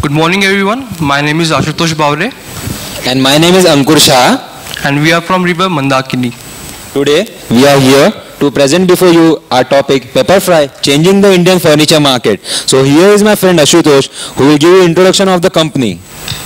Good morning, everyone. My name is Ashutosh Bavre. And my name is Ankur Shah. And we are from River Mandakini. Today, we are here to present before you our topic, PEPPERFRY, changing the Indian furniture market. So here is my friend Ashutosh, who will give you introduction of the company.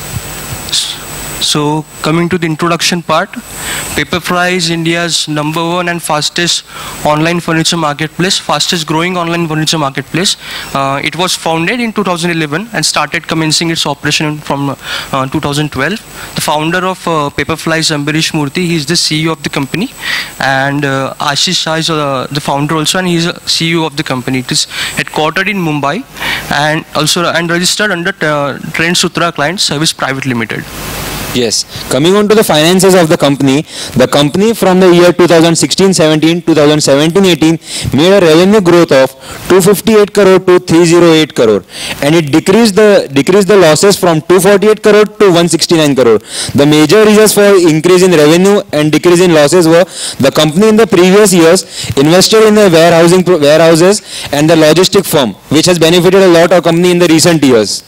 So, coming to the introduction part, PEPPERFRY is India's #1 and fastest online furniture marketplace, fastest growing online furniture marketplace. It was founded in 2011 and started commencing its operation from 2012. The founder of PEPPERFRY is Ambarish Murthy. He is the CEO of the company, and Ashish Shah is the founder also, and he is CEO of the company. It is headquartered in Mumbai and also registered under Trend Sutra Client Service Private Limited. Yes, coming on to the finances of the company from the year 2016-17, 2017-18 made a revenue growth of 258 crore to 308 crore, and it decreased the losses from 248 crore to 169 crore. The major reasons for increase in revenue and decrease in losses were the company in the previous years invested in the warehouses and the logistic firm, which has benefited a lot of company in the recent years.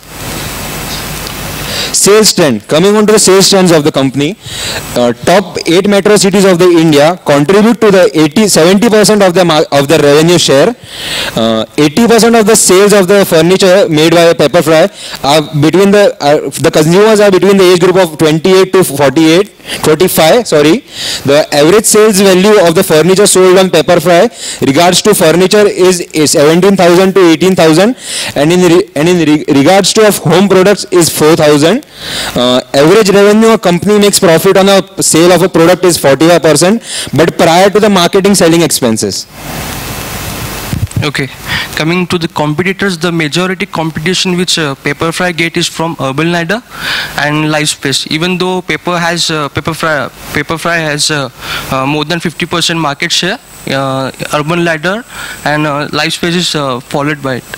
Sales trend. Coming on to the sales trends of the company, top 8 metro cities of the India contribute to the 70% of the revenue share. 80% of the sales of the furniture made by PEPPERFRY are between the consumers are between the age group of 28 to 45. The average sales value of the furniture sold on PEPPERFRY regards to furniture is 17,000 to 18,000, and in regards to of home products is 4,000. Average revenue a company makes profit on a sale of a product is 45%, but prior to the marketing selling expenses. Okay, coming to the competitors, the majority competition which PEPPERFRY get is from Urban Ladder and Livespace. Even though PEPPERFRY has more than 50% market share, Urban Ladder and Livespace is followed by it.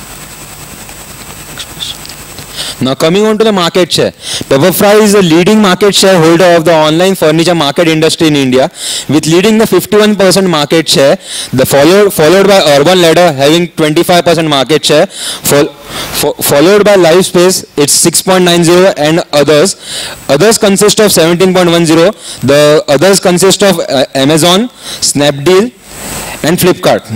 Now coming on to the market share, PEPPERFRY is the leading market share holder of the online furniture market industry in India, with leading the 51% market share, followed by Urban Ladder having 25% market share, followed by Livespace, it's 6.90, and others. Others consist of 17.10. The others consist of Amazon, Snapdeal, and Flipkart.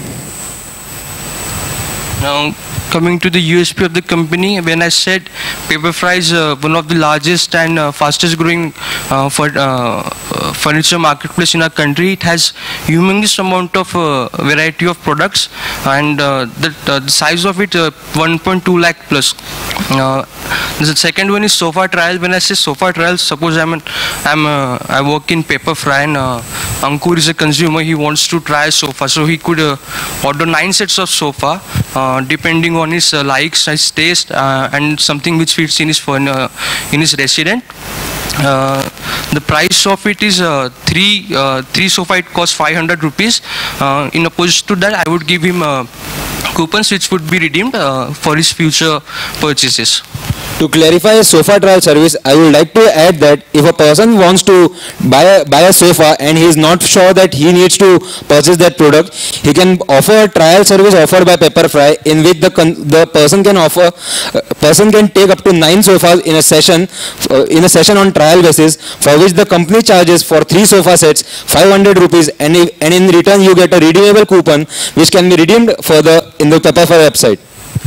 Now, coming to the USP of the company, when I said PEPPERFRY is one of the largest and fastest growing furniture marketplace in our country, it has humongous amount of variety of products, and the size of it 1.2 lakh plus. The second one is sofa trial. When I say sofa trial, suppose I work in PEPPERFRY and Ankur is a consumer. He wants to try a sofa, so he could order 9 sets of sofa depending on his likes, his taste, and something which fits in his resident. The price of it is three sofa. It costs 500 rupees. In opposite to that, I would give him coupons which would be redeemed for his future purchases. To clarify a sofa trial service, I would like to add that if a person wants to buy a sofa and he is not sure that he needs to purchase that product, he can offer a trial service offered by PEPPERFRY, in which the person can take up to 9 sofas in a session on trial basis, for which the company charges for 3 sofa sets 500 rupees, and in return you get a redeemable coupon which can be redeemed further in the PEPPERFRY website.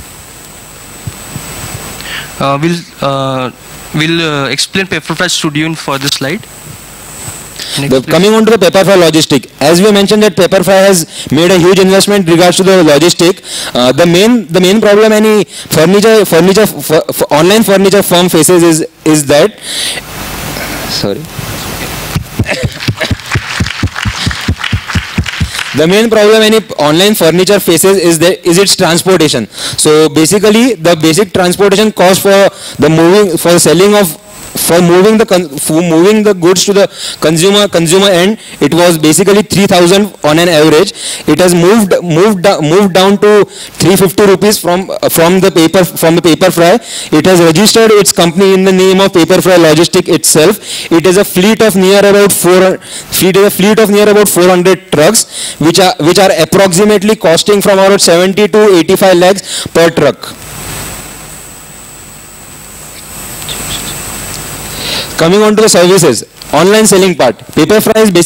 We'll explain PEPPERFRY Studio in further slide. Coming on to the PEPPERFRY logistic, as we mentioned that PEPPERFRY has made a huge investment in regards to the logistic. The main problem any online furniture firm faces is that, sorry. The main problem any online furniture faces is its transportation. So basically, the basic transportation cost for moving the goods to the consumer end, it was basically 3,000 on an average. It has moved down to 350 rupees from the PEPPERFRY. It has registered its company in the name of PEPPERFRY Logistic itself. It is a fleet of near about 400 trucks, which are approximately costing from about 70 to 85 lakhs per truck. Coming on to the services, online selling part. PEPPERFRY is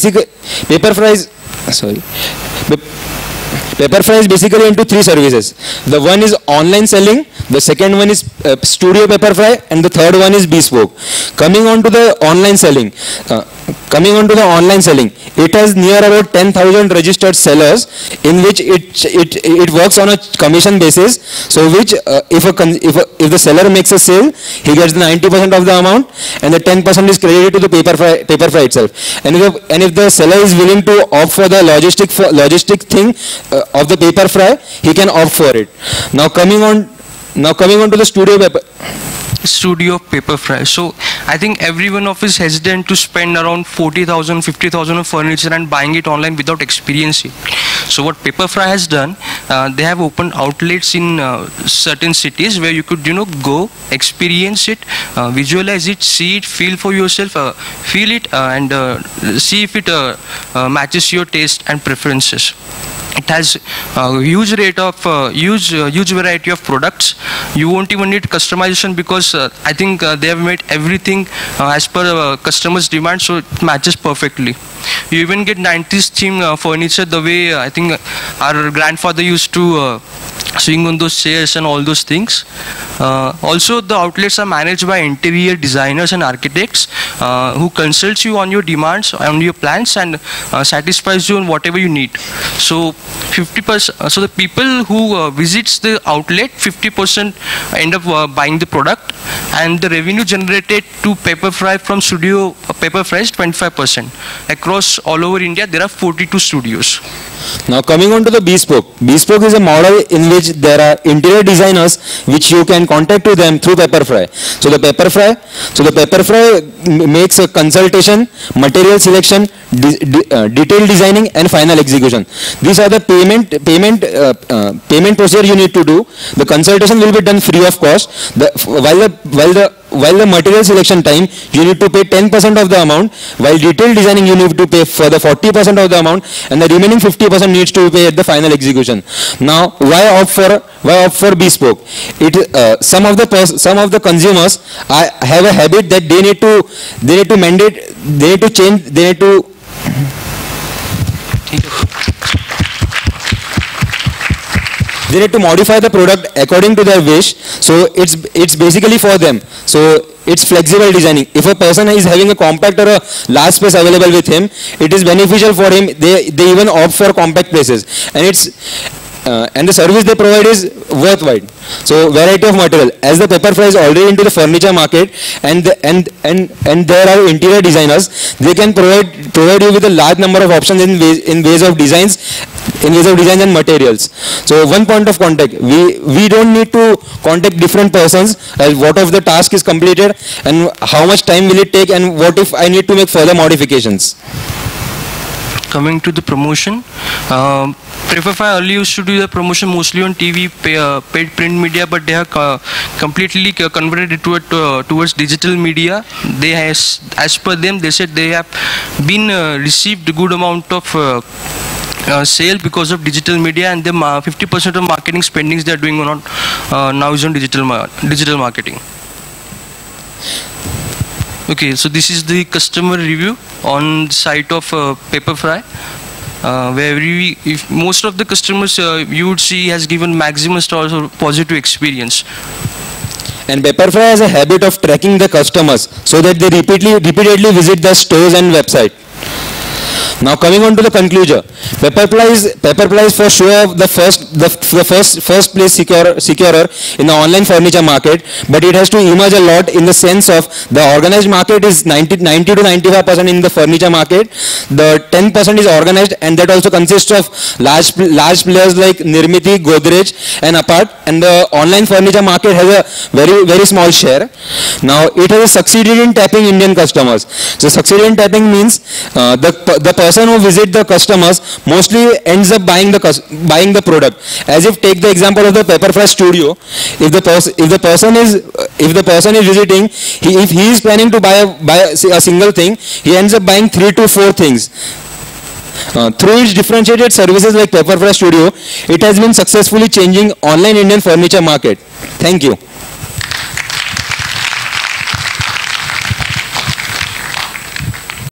PEPPERFRY is basically into three services. The one is online selling, the second one is studio PEPPERFRY, and the third one is bespoke. Coming on to the online selling, it has near about 10,000 registered sellers, in which it works on a commission basis. So which if the seller makes a sale, he gets the 90% of the amount, and the 10% is credited to the PEPPERFRY itself. And if the seller is willing to opt for the logistic thing of the PEPPERFRY, he can opt for it. Now coming on to the studio PEPPERFRY. So I think everyone of us hesitant to spend around 40,000, 50,000 of furniture and buying it online without experiencing. So what PEPPERFRY has done, they have opened outlets in certain cities where you could go experience it, visualize it, see it, feel for yourself, feel it, and see if it matches your taste and preferences. It has a huge variety of products. You won't even need customization, because I think they have made everything as per customers' demand, so it matches perfectly. You even get 90s theme furniture, the way I think our grandfather used to swing on those chairs and all those things. Also, the outlets are managed by interior designers and architects who consults you on your demands, on your plans, and satisfies you on whatever you need. So 50%. So the people who visits the outlet, 50% end up buying the product, and the revenue generated to PEPPERFRY from studio PEPPERFRY is 25%. Across all over India, there are 42 studios. Now coming on to the bespoke. Bespoke is a model in which there are interior designers which you can contact to them through PEPPERFRY. So the PEPPERFRY makes a consultation, material selection, detailed designing, and final execution. These are the payment procedure you need to do. The consultation will be done free of cost. While the material selection time, you need to pay 10% of the amount, while detailed designing you need to pay for the 40% of the amount, and the remaining 50% needs to be paid at the final execution. Now, why opt for bespoke? Some of the consumers have a habit that they need to modify the product according to their wish. So it's basically for them. So it's flexible designing. If a person is having a compact or a large space available with him, it is beneficial for him. They even opt for compact places, and the service they provide is worthwhile. So variety of material. As the PEPPERFRY is already into the furniture market, and there are interior designers, they can provide you with a large number of options in ways of designs and materials. So one point of contact. We don't need to contact different persons as what if the task is completed and how much time will it take, and what if I need to make further modifications. Coming to the promotion, PEPPERFRY earlier used to do the promotion mostly on TV, paid print media, but they have completely converted it towards digital media. They as per them, they said they have been received a good amount of sale because of digital media, and the 50% of marketing spendings they are doing on now is on digital marketing. Okay, so this is the customer review on the site of PEPPERFRY, where if most of the customers you would see has given maximum stars or positive experience. And PEPPERFRY has a habit of tracking the customers so that they repeatedly visit the stores and website. Now coming on to the conclusion, PEPPERFRY is for sure the first place securer in the online furniture market, but it has to emerge a lot in the sense of the organized market is 90 to 95% in the furniture market. The 10% is organized, and that also consists of large players like Nirmiti, Godrej, and apart. And the online furniture market has a very small share. Now it has succeeded in tapping Indian customers. So succeeded in tapping means the person who visits the customers mostly ends up buying the product. As if take the example of the PEPPERFRY studio. If the person is visiting, if he is planning to buy a single thing, he ends up buying 3 to 4 things. Through its differentiated services like PEPPERFRY Studio, it has been successfully changing online Indian furniture market. Thank you.